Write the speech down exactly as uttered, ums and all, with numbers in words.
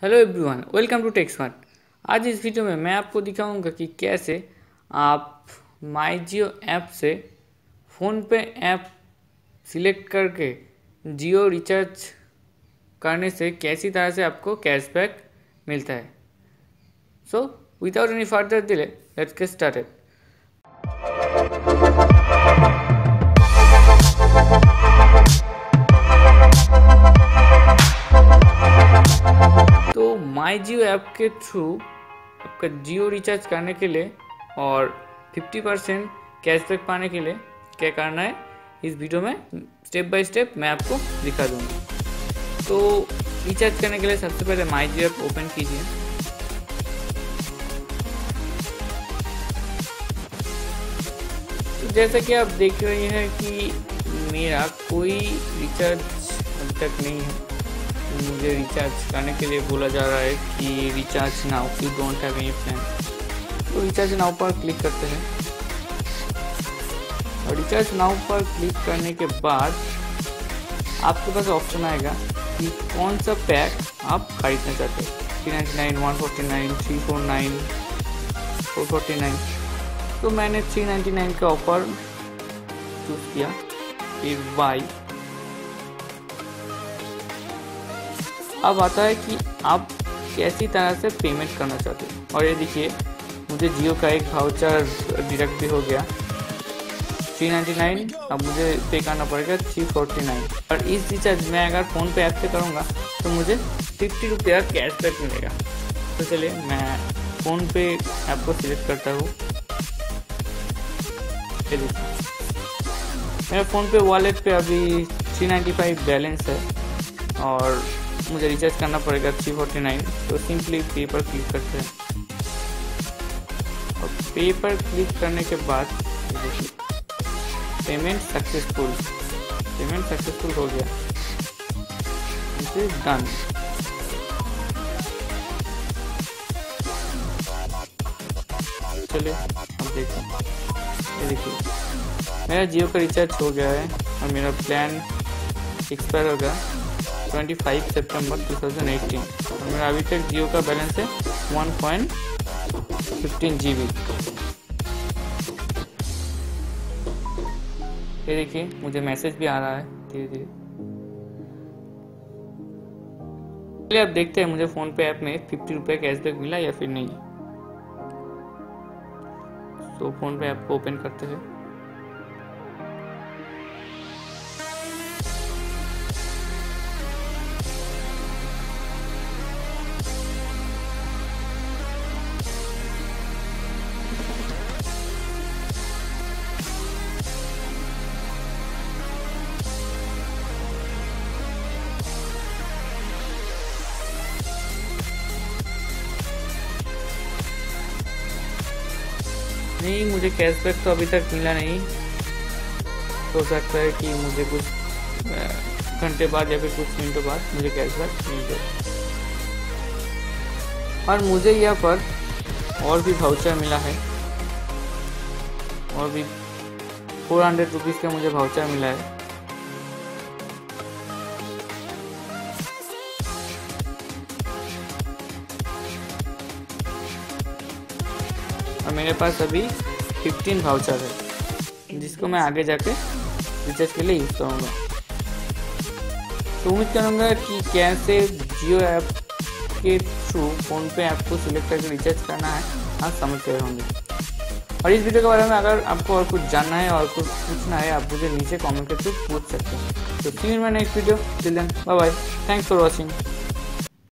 Hello everyone, welcome to Techsmart. आज इस video में मैं आपको दिखाऊंगा कि कैसे आप माई जियो ऐप से फ़ोन पे ऐप सिलेक्ट करके जियो रिचार्ज करने से कैसी तरह से आपको कैशबैक मिलता है। So without any further delay let's get started. तो माई जियो ऐप के थ्रू आपका जियो रिचार्ज करने के लिए और फिफ्टी परसेंट कैशबैक पाने के लिए क्या करना है इस वीडियो में स्टेप बाय स्टेप मैं आपको दिखा दूंगा। तो रिचार्ज करने के लिए सबसे पहले माई जियो ऐप ओपन कीजिए। तो जैसा कि आप देख रहे हैं कि मेरा कोई रिचार्ज अभी तक नहीं है। मुझे रिचार्ज करने के लिए बोला जा रहा है कि recharge now, you don't have any plan. तो रिचार्ज नाउ पर क्लिक करते हैं और रिचार्ज नाउ पर क्लिक करने के बाद आपके पास ऑप्शन आएगा कि कौन सा पैक आप खरीदना चाहते हैं। Three ninety nine, one forty nine, three four nine, four forty nine. तो मैंने थ्री नाइन्टी नाइन का ऑफर चूज़ किया। फिर बाई। अब आता है कि आप कैसी तरह से पेमेंट करना चाहते हैं। और ये देखिए मुझे जियो का एक वाउचर डिडक्ट भी हो गया थ्री नाइन्टी नाइन। अब मुझे पे करना पड़ेगा थ्री फोर्टी नाइन। और इस रिचार्ज मैं अगर फ़ोन पे ऐप से करूँगा तो मुझे फिफ्टी रुपया कैशबैक मिलेगा। तो चलिए मैं फ़ोन पे ऐप को सिलेक्ट करता हूँ। चलिए मेरा फ़ोन पे वॉलेट पे अभी थ्री नाइन्टी फाइव बैलेंस है और मुझे रिचार्ज करना पड़ेगा थ्री फोर्टी नाइन। तो सिंपली पे पर क्लिक करते हैं और पे पर क्लिक करने के बाद पेमेंट सक्सेसफुल पेमेंट सक्सेसफुल हो गया। This is done. चलिए अब देखते हैं। ये देखिए मेरा जियो का रिचार्ज हो गया है और मेरा प्लान एक्सपायर होगा पच्चीस सितंबर दो हज़ार अठारह और मेरा अभी तक जियो का बैलेंस है one point fifteen G B. ये देखिए मुझे मैसेज भी आ रहा है धीरे धीरे। चलिए अब देखते हैं मुझे फ़ोन पे ऐप में फिफ्टी रुपये कैशबैक मिला या फिर नहीं। तो फ़ोन पे ऐप को ओपन करते हैं। नहीं, मुझे कैशबैक तो अभी तक मिला नहीं। हो सकता है कि मुझे कुछ घंटे बाद या फिर कुछ मिनटों बाद मुझे कैशबैक मिल जाए। और मुझे यहाँ पर और भी वाउचर मिला है और भी फोर हंड्रेड रुपीज़ का मुझे वाउचर मिला है। और मेरे पास अभी फिफ्टीन वाउचर है जिसको मैं आगे जाके रिचार्ज के लिए यूज़ करूँगा। तो उम्मीद करूँगा कि कैसे जियो ऐप के थ्रू फ़ोन पे ऐप को सिलेक्ट करके रिचार्ज करना है आप समझ गए होंगे। और इस वीडियो के बारे में अगर आपको और कुछ जानना है और कुछ पूछना है आप मुझे नीचे कमेंट के थ्रू पूछ सकते हैं। तो see you in my next video. Till then bye bye. Thanks for watching.